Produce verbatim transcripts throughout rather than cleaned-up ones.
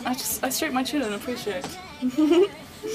I just I stroke my chin and appreciate. mm,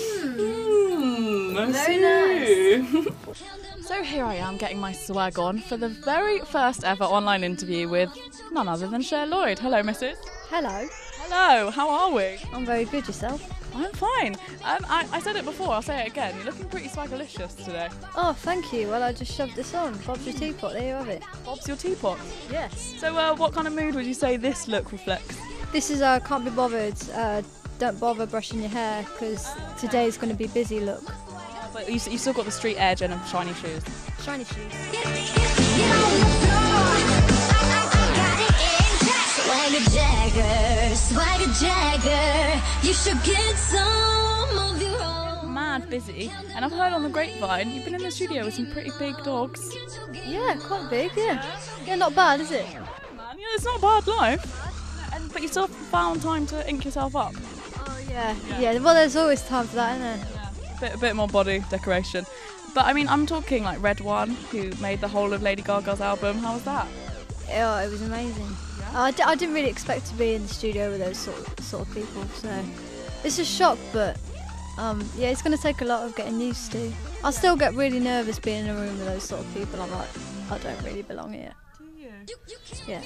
Very nice. So here I am getting my swag on for the very first ever online interview with none other than Cher Lloyd. Hello, Missus Hello. Hello, how are we? I'm very good, yourself? I'm fine. Um, I, I said it before, I'll say it again. You're looking pretty swagalicious today. Oh, thank you. Well, I just shoved this on. Bob's your teapot, there you have it. Bob's your teapot. Yes. So uh, what kind of mood would you say this look reflects? This is uh, can't be bothered. Uh, don't bother brushing your hair because today's going to be busy look. But you, you still got the street edge and shiny shoes. Shiny shoes. Swagger Jagger, Swagger Jagger, you should get some of your own. Mad busy, and I've heard on the grapevine you've been in the studio with some pretty big dogs. Yeah, quite big, yeah. Yeah, not bad, is it? Man, yeah, it's not a bad life. And, but you still found time to ink yourself up. Oh, yeah. Yeah, yeah. Well, there's always time for that, isn't there? Yeah. A bit, a bit more body decoration. But I mean, I'm talking like Red One, who made the whole of Lady Gaga's album. How was that? Oh, it was amazing. I, d I didn't really expect to be in the studio with those sort of, sort of people, so it's a shock, but um, yeah, it's going to take a lot of getting used to. I still get really nervous being in a room with those sort of people. I'm like, I don't really belong here. Do you? Yeah.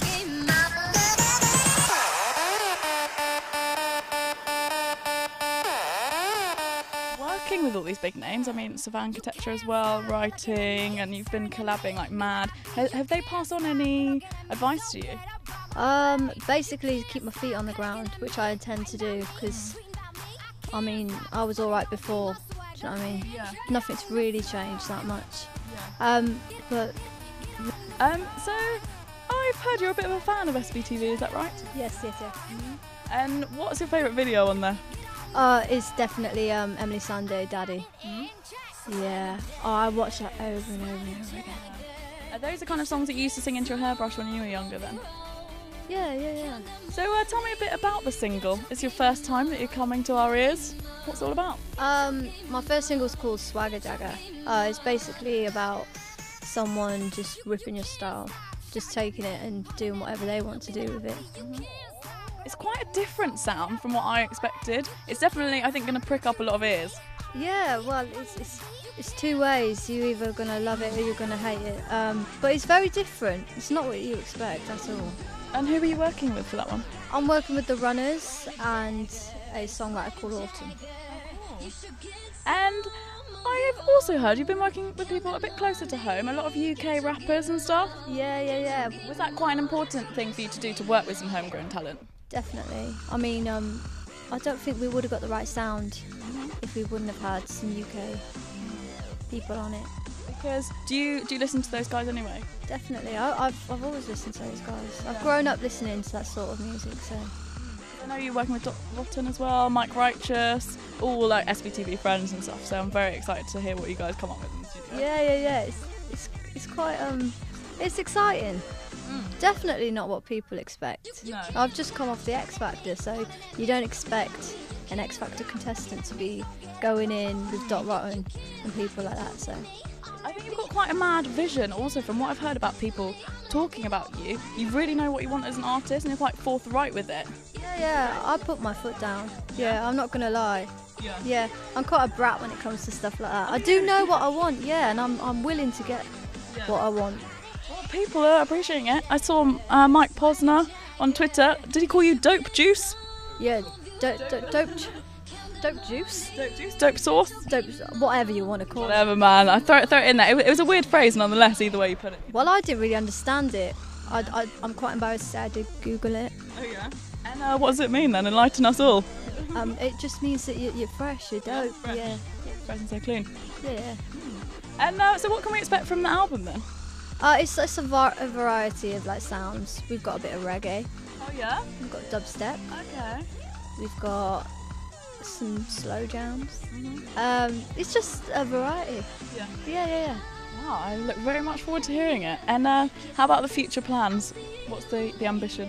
Working with all these big names, I mean, Savan Architecture as well, writing, and you've been collabing like mad. Have, have they passed on any advice to you? Um, basically, keep my feet on the ground, which I intend to do, because I mean, I was all right before. Do you know what I mean? Yeah. Nothing's really changed that much. Yeah. Um, but Um, so I've heard you're a bit of a fan of S B T V, is that right? yes, yes, yes. And what's your favourite video on there? Uh, it's definitely um, Emily Sandé, Daddy. Yeah. Oh, I watch that over and over and over again. Are those the kind of songs that you used to sing into your hairbrush when you were younger then? Yeah, yeah, yeah. So uh, tell me a bit about the single. It's your first time that you're coming to our ears. What's it all about? Um, my first single's called Swagger Jagger. Uh, it's basically about someone just ripping your style, just taking it and doing whatever they want to do with it. It's quite a different sound from what I expected. It's definitely, I think, going to prick up a lot of ears. Yeah, well, it's, it's, it's two ways. You're either going to love it or you're going to hate it. Um, but it's very different. It's not what you expect at all. And who are you working with for that one? I'm working with The Runners and a songwriter called Autumn. And I've also heard you've been working with people a bit closer to home, a lot of U K rappers and stuff. Yeah, yeah, yeah, Was that quite an important thing for you to do, to work with some homegrown talent? definitely. I mean, um, I don't think we would have got the right sound if we wouldn't have had some U K people on it. Because do you do you listen to those guys anyway? Definitely. I, I've, I've always listened to those guys. I've grown up listening to that sort of music, so. I know you're working with Dot Rotten as well, Mike Righteous, all like S B T V friends and stuff. So I'm very excited to hear what you guys come up with in the studio. Yeah, yeah, yeah. It's, it's, it's quite, um, it's exciting. Mm. Definitely not what people expect. No. I've just come off the X Factor, so you don't expect an X Factor contestant to be going in with Dot Rotten and people like that, so. I think you've got quite a mad vision also from what I've heard about people talking about you. You really know what you want as an artist and you're quite forthright with it. Yeah, yeah, I put my foot down. Yeah, I'm not gonna lie. Yeah. Yeah, I'm quite a brat when it comes to stuff like that. I do know what I want, yeah, and I'm I'm willing to get Yeah. what I want. Well, people are appreciating it. I saw uh, Mike Posner on Twitter. Did he call you Dope Juice? Yeah, dope, dope, dope, dope juice, Dope Juice? Dope Sauce? dope, whatever you want to call it. Whatever, man. I throw it, throw it in there. It, was- it was a weird phrase nonetheless, either way you put it. Well, I didn't really understand it. I, I, I'm quite embarrassed to say I did Google it. Oh, yeah? And uh, what does it mean then? Enlighten us all. Um, it just means that you're, you're fresh, you're Yeah, dope. fresh. Yeah, Fresh and so clean. yeah, yeah. And uh, so what can we expect from the album then? Uh, it's it's a, var- a variety of like sounds. We've got a bit of reggae. Oh, yeah? We've got dubstep. Okay. We've got some slow jams. Mm-hmm. Um, it's just a variety. Yeah. Yeah, yeah, yeah. Wow, I look very much forward to hearing it. And uh, how about the future plans? What's the, the ambition?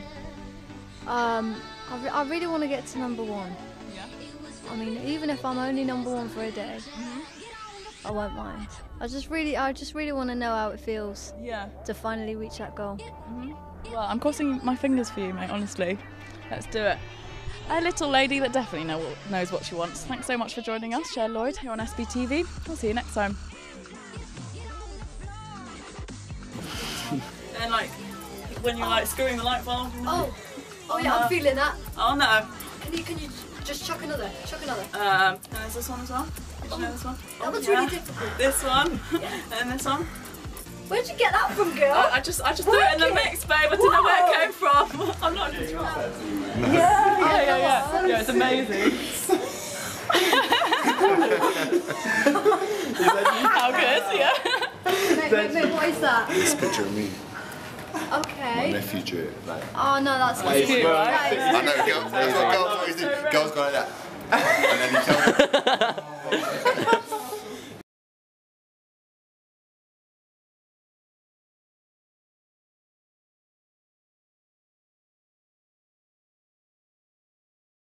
Um, I, re- I really want to get to number one. Yeah. I mean, even if I'm only number one for a day, I won't mind. I just really, I just really want to know how it feels Yeah. to finally reach that goal. Well, I'm crossing my fingers for you, mate, honestly. Let's do it. a little lady that definitely know, knows what she wants. Thanks so much for joining us, Cher Lloyd, here on S B T V. We'll see you next time. And like, when you're like screwing the light bulb. Oh, oh yeah, I'm feeling that. Oh no. Can you, can you just chuck another, chuck another? Um, and there's this one as well. Did you know this one? That was Oh, yeah. really difficult. This one, Yeah. and this one. Where'd you get that from, girl? I, I just, I just threw it in the mix, babe. I didn't know where it came from. I'm not just right. Yeah, yeah, yeah, yeah. Yeah, it's amazing. How good? Yeah. Mate, mate, mate, what is that? This picture of me. My Okay. nephew drew it. Like, Oh no, that's Cute, right? I know, girls, that's what girls always do. Girls go like that. And then he tells me